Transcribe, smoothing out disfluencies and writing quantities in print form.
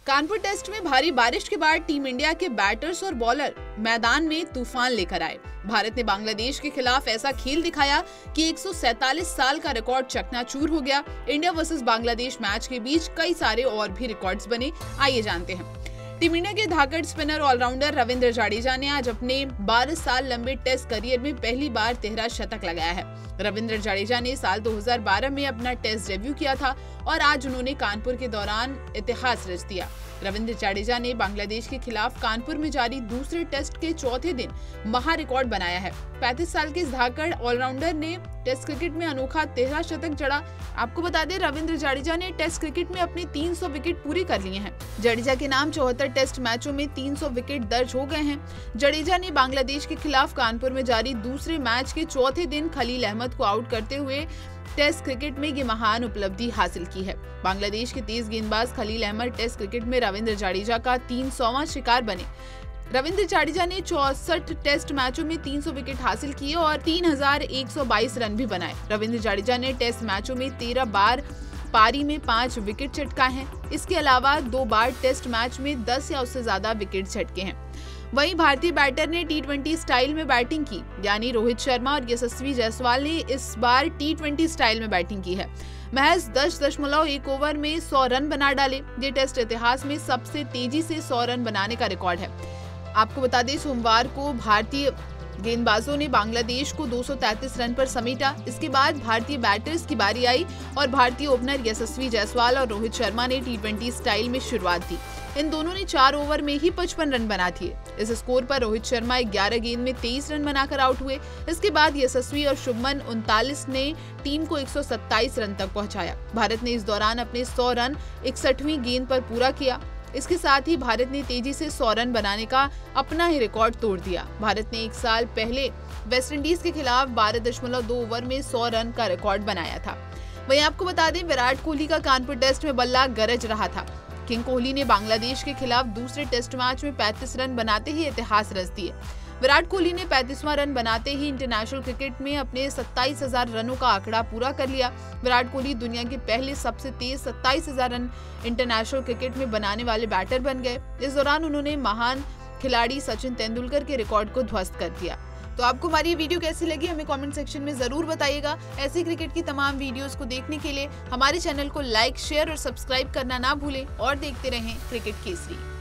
Kanpur test में भारी बारिश के बाद टीम इंडिया के बैटर्स और बॉलर मैदान में तूफान लेकर आए। भारत ने बांग्लादेश के खिलाफ ऐसा खेल दिखाया कि 147 साल का रिकॉर्ड चकनाचूर हो गया। इंडिया वर्सेस बांग्लादेश मैच के बीच कई सारे और भी रिकॉर्ड्स बने। आइए जानते हैं। टीम इंडिया के धाकड़ स्पिनर ऑलराउंडर रविंद्र जडेजा ने आज अपने 12 साल लंबे टेस्ट करियर में पहली बार 13 शतक लगाया है। रविंद्र जडेजा ने साल 2012 में अपना टेस्ट डेब्यू किया था और आज उन्होंने कानपुर के दौरान इतिहास रच दिया। रविंद्र जडेजा ने बांग्लादेश के खिलाफ कानपुर में जारी दूसरे टेस्ट के चौथे दिन महा रिकॉर्ड बनाया है। 35 साल के इस धाकड़ ऑलराउंडर ने टेस्ट क्रिकेट में अनोखा 13 शतक जड़ा। आपको बता दें, रविंद्र जडेजा ने टेस्ट क्रिकेट में अपनी 300 विकेट पूरी कर लिए हैं। जडेजा के नाम 74 टेस्ट मैचों में 300 विकेट दर्ज हो गए हैं। जडेजा ने बांग्लादेश के खिलाफ कानपुर में जारी दूसरे मैच के चौथे दिन खलील अहमद को आउट करते हुए टेस्ट क्रिकेट में ये महान उपलब्धि हासिल की है। बांग्लादेश के तेज गेंदबाज खलील अहमद टेस्ट क्रिकेट में रविंद्र जडेजा का 300वां शिकार बने। रविंद्र जडेजा ने 64 टेस्ट मैचों में 300 विकेट हासिल किए और 3122 रन भी बनाए। रविंद्र जडेजा ने टेस्ट मैचों में 13 बार पारी में 5 विकेट चटकाए हैं। इसके अलावा 2 बार टेस्ट मैच में 10 या उससे ज्यादा विकेट झटके हैं। वहीं भारतीय बैटर ने T20 स्टाइल में बैटिंग की, यानी रोहित शर्मा और यशस्वी जायसवाल ने इस बार T20 स्टाइल में बैटिंग की है। महज 10.1 ओवर में 100 रन बना डाले। ये टेस्ट इतिहास में सबसे तेजी से 100 रन बनाने का रिकॉर्ड है। आपको बता दें, सोमवार को भारतीय गेंदबाजों ने बांग्लादेश को 233 रन पर समेटा। इसके बाद भारतीय बैटर्स की बारी आई और भारतीय ओपनर यशस्वी जायसवाल और रोहित शर्मा ने T20 स्टाइल में शुरुआत की। इन दोनों ने 4 ओवर में ही 55 रन बना दिए। इस स्कोर पर रोहित शर्मा 11 गेंद में 23 रन बनाकर आउट हुए। इसके बाद यशस्वी और शुभमन 39 ने टीम को 127 रन तक पहुंचाया। भारत ने इस दौरान अपने 100 रन 61वीं गेंद पर पूरा किया। इसके साथ ही भारत ने तेजी से 100 रन बनाने का अपना ही रिकॉर्ड तोड़ दिया। भारत ने 1 साल पहले वेस्टइंडीज के खिलाफ 12.2 ओवर में 100 रन का रिकॉर्ड बनाया था। वहीं आपको बता दें, विराट कोहली का कानपुर टेस्ट में बल्ला गरज रहा था। किंग कोहली ने बांग्लादेश के खिलाफ दूसरे टेस्ट मैच में 35 रन बनाते ही इतिहास रच दिए। विराट कोहली ने 35वां रन बनाते ही इंटरनेशनल क्रिकेट में अपने 27,000 रनों का आंकड़ा पूरा कर लिया। विराट कोहली दुनिया के पहले सबसे तेज 27,000 रन इंटरनेशनल क्रिकेट में बनाने वाले बैटर बन गए। इस दौरान उन्होंने महान खिलाड़ी सचिन तेंदुलकर के रिकॉर्ड को ध्वस्त कर दिया। तो आपको हमारी ये वीडियो कैसी लगी हमें कमेंट सेक्शन में जरूर बताइएगा। ऐसी क्रिकेट की तमाम वीडियोस को देखने के लिए हमारे चैनल को लाइक, शेयर और सब्सक्राइब करना ना भूलें और देखते रहें क्रिकेट केसरी।